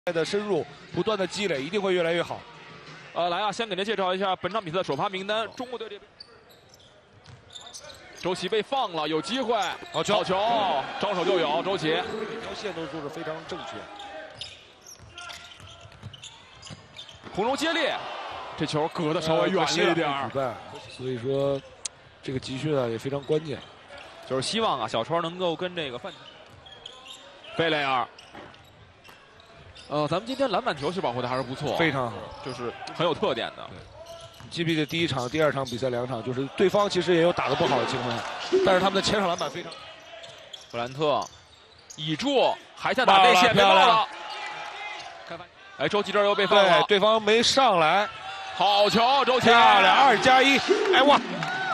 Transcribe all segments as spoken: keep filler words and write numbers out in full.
的深入，不断的积累，一定会越来越好。 呃，来啊，先给您介绍一下本场比赛的首发名单。中国队这边，周琦被放了，有机会， 好球， 好球，张手就有。周琦， 每条线都做得非常正确。 红中接力，这球隔得稍微远了一点儿、 呃，所以说这个集训啊也非常关键。 就是希望啊，小川能够跟这个范贝雷尔。 呃，咱们今天篮板球是保护的还是不错， 非常好， 就是很有特点的。 你记不记得第一场、第二场比赛两场，就是对方其实也有打得不好的情况，但是他们的前场篮板非常。 布兰特倚住，还想打内线，被爆了。哎，周琦这儿又被放了， 对方没上来， 好球，周琦， 漂亮，二加一，哎哇！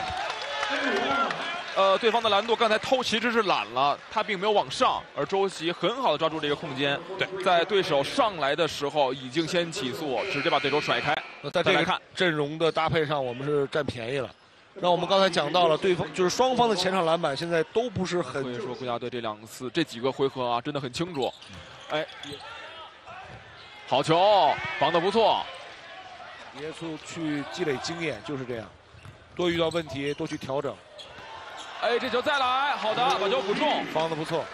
呃，对方的兰多刚才偷其实是懒了，他并没有往上，而周琦很好的抓住这个空间。对，在对手上来的时候已经先起速，直接把对手甩开。 在这个阵容的搭配上，我们是占便宜了。那我们刚才讲到了，对方就是双方的前场篮板现在都不是很。所以说国家队这两次这几个回合啊，真的很清楚。哎，好球，防得不错。 耶稣去积累经验就是这样，多遇到问题多去调整。 哎，这球再来，好的，把球补中， 防得不错，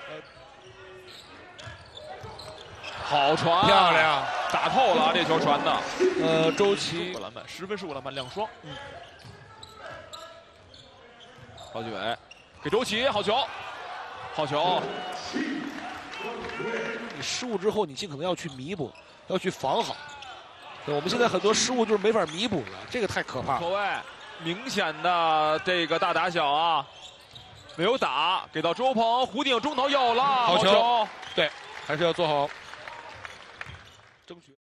好传， 漂亮， 打透了这球传的。 呃，周琦篮板，十分失误篮板两双。嗯，高继伟给周琦，好球，好球。 你失误之后，你尽可能要去弥补，要去防好。我们现在很多失误就是没法弥补了，这个太可怕了。 后卫。 明显的这个大打小啊，没有打，给到周鹏，弧顶中投有了， 好球，对，还是要做好争取。